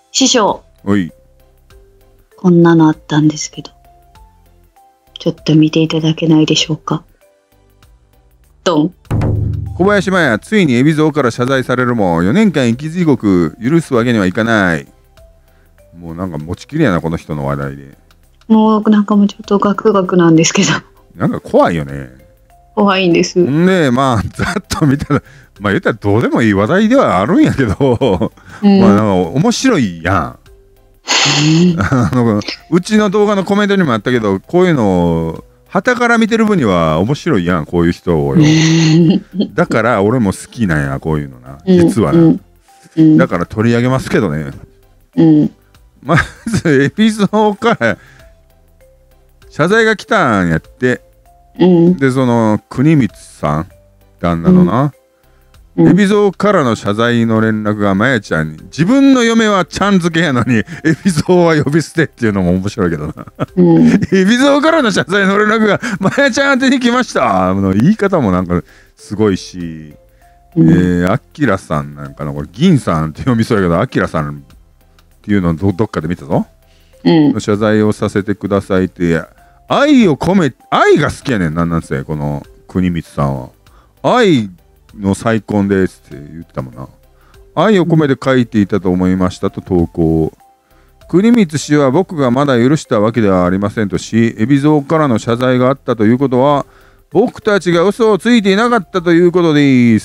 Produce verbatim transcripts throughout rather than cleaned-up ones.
師匠、 おい。 こんなのあったんですけど、ちょっと見ていただけないでしょうか。ドン。 小林麻也、ついに海老蔵から謝罪されるも、よねんかん生き地獄許すわけにはいかない。もうなんか持ちきりやな、この人の話題で。 もうなんかもうちょっとガクガクなんですけど。 なんか怖いよね。 怖いんです。 んで、まあ、ざっと見たら、まあ言ったらどうでもいい話題ではあるんやけど、うん、まあなんか面白いやん。あのうちの動画のコメントにもあったけど、こういうのを傍から見てる分には面白いやん、こういう人をよ。だから俺も好きなんや、こういうのな、実はな、うんうん、だから取り上げますけどね、うん、まずエピゾードから謝罪が来たんやって、うん、でその国光さん旦那のな、うん、海老蔵からの謝罪の連絡がまやちゃんに、自分の嫁はちゃん付けやのに海老蔵は呼び捨てっていうのも面白いけどな、うん、海老蔵からの謝罪の連絡がまやちゃん宛てに来ました。の言い方もなんかすごいし、うん、えー、アキラさんなんかな、これ銀さんって読みそうやけどアキラさんっていうのを ど, どっかで見たぞ、うん、謝罪をさせてくださいって愛を込め、愛が好きやねん、なんなんせこの国光さんは愛の再婚ですって言ってたもんな。愛を込めて書いていたと思いましたと投稿。国光氏は僕がまだ許したわけではありませんとし、海老蔵からの謝罪があったということは僕たちが嘘をついていなかったということです。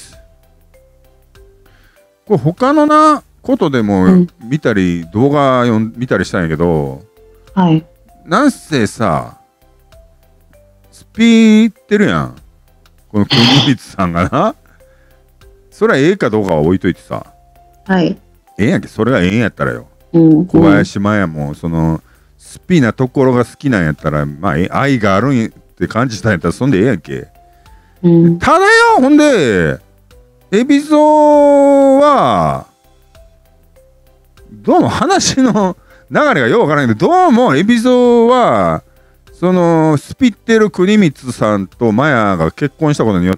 これ他のなことでも見たり、うん、動画読ん見たりしたんやけど、はい、なんせさスピーってるやん、この国光さんがな。それはええかどうかは置いといてさ、はい、ええやんけ、それがええんやったらよ、うん、小林麻也もそのスピなところが好きなんやったら、まあ愛があるんって感じしたんやったらそんでええやんけ、うん、ただよ、ほんで海老蔵はどうも話の流れがようわからんけど、どうも海老蔵はそのスピってる国光さんと麻也が結婚したことによって、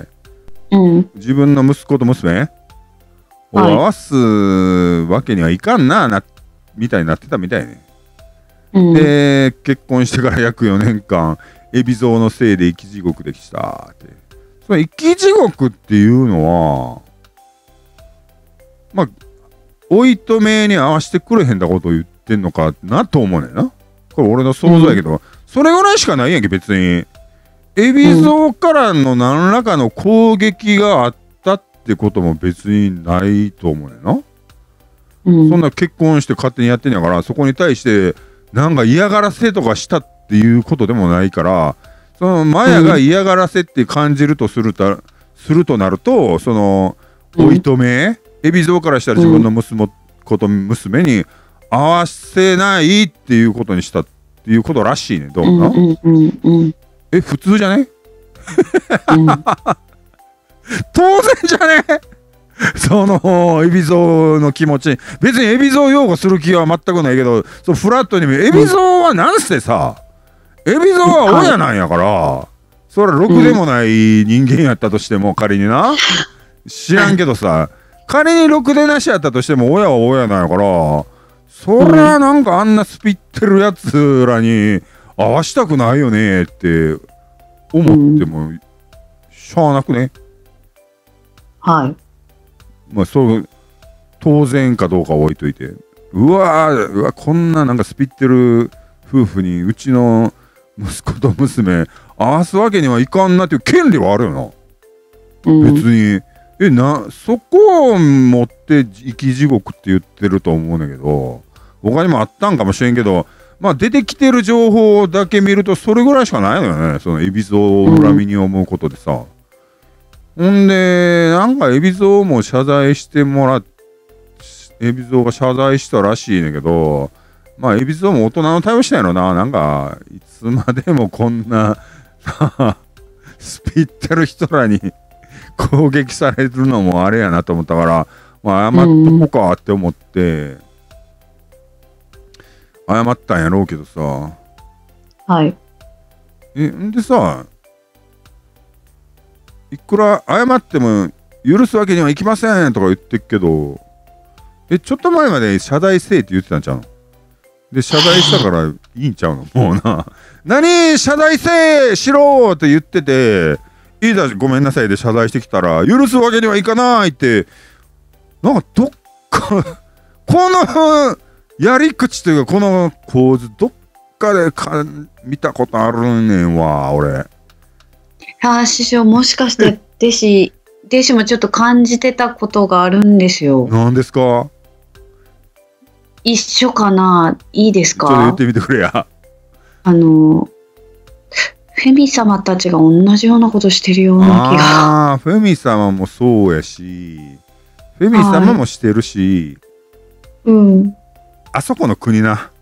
うん、自分の息子と娘を合わすわけにはいかんな、なみたいになってたみたいね、うん、で結婚してから約よねんかん海老蔵のせいで生き地獄でしたって。その生き地獄っていうのはまあおいとめに合わせてくれへんだことを言ってんのかなと思うねんな。これ俺の想像やけど、うん、それぐらいしかないやんけ別に。海老蔵からの何らかの攻撃があったってことも別にないと思うねんな、うん、そんな結婚して勝手にやってんやから、そこに対してなんか嫌がらせとかしたっていうことでもないから、その麻也が嫌がらせって感じるとすると、うん、するとなると、そのおいとめ、海老蔵からしたら自分の娘、子と娘に合わせないっていうことにしたっていうことらしいね。どうな、うんうんうん、え普通じゃね、うん、当然じゃねその海老蔵の気持ち、別に海老蔵擁護する気は全くないけど、そうフラットに見る海老蔵はなんせさ、海老蔵は親なんやから、うん、それはろくでもない人間やったとしても、仮にな知らんけどさ、仮にろくでなしやったとしても親は親なんやから、そりゃなんかあんなスピってるやつらに合わしたくないよねって思ってもしゃあなくね、はい、まあそう当然かどうか置いといて、うわーうわこんななんかスピってる夫婦にうちの息子と娘合わすわけにはいかんなっていう権利はあるよな、うん、別に。えなそこを持って生き地獄って言ってると思うんだけど、他にもあったんかもしれんけど、まあ出てきてる情報だけ見るとそれぐらいしかないのよね、その海老蔵を恨みに思うことでさ、うん、ほんでなんか海老蔵も謝罪してもらっ海老蔵が謝罪したらしいねんけど、まあ海老蔵も大人の対応したんやろな。なんかいつまでもこんなスピってる人らに攻撃されるのもあれやなと思ったから、まあ、謝っとこかって思って、うん、謝ったんやろうけどさ、はい、えんでさ、いくら謝っても許すわけにはいきませんとか言ってっけど、 え、ちょっと前まで謝罪せえって言ってたんちゃうの？で、謝罪したからいいんちゃうの？もうな。何謝罪せえしろって言ってて、いいだごめんなさいで謝罪してきたら、許すわけにはいかないって、なんかどっか、このやり口というか、この構図、どっかでか見たことあるねんわ、俺。 ああ、師匠、もしかして弟子、弟子もちょっと感じてたことがあるんですよ。 何ですか？ 一緒かな？いいですか？ ちょっと言ってみてくれや。 あの、フェミ様たちが同じようなことしてるような気が。 ああ、フェミ様もそうやし、フェミ様もしてるし、 うん。 あそこの国な。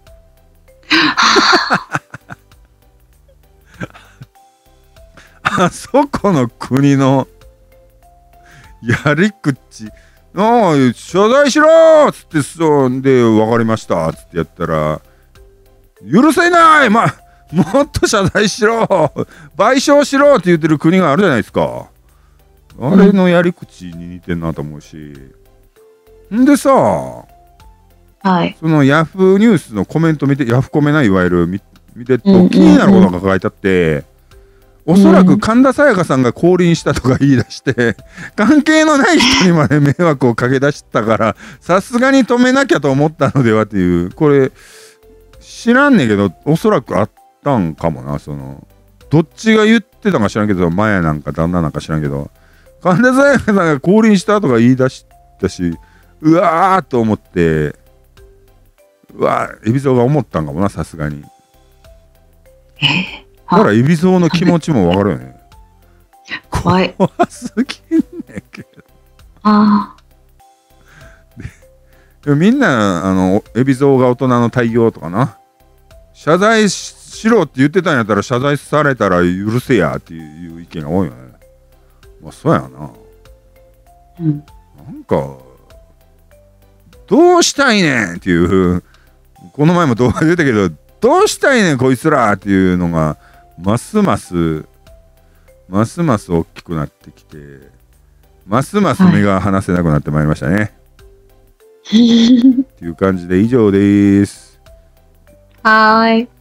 あそこの国のやり口、ああ、謝罪しろーっつってそうで、分かりましたっつってやったら、許せない、ま、もっと謝罪しろ賠償しろって言ってる国があるじゃないですか。あれのやり口に似てんなと思うし。んでさ、 はい、 そのヤフーニュースのコメント見て、ヤフコメな、いわゆる見見てると気になることが書いてあって、おそらく神田沙也加さんが降臨したとか言い出して、関係のない人にまで迷惑をかけ出したから、さすがに止めなきゃと思ったのではっていう、これ、知らんねんけど、おそらくあったんかもな、その、どっちが言ってたか知らんけど、前なんか旦那なんか知らんけど、神田沙也加さんが降臨したとか言い出したし、うわーと思って、うわー、海老蔵が思ったんかもな、さすがに。だから海老蔵の気持ちもわかるよね。 怖い。 怖すぎんねんけど。 ああ。 でもみんな、あの、海老蔵が大人の対応とかな。謝罪しろって言ってたんやったら謝罪されたら許せやっていう意見が多いよね。まあ、そうやな。 うん。 なんか、どうしたいねんっていう、この前も動画で言ったけど、どうしたいねんこいつらっていうのが、ますますますます大きくなってきて、ますます目が離せなくなってまいりましたね。はい、っていう感じで以上です。 はーい。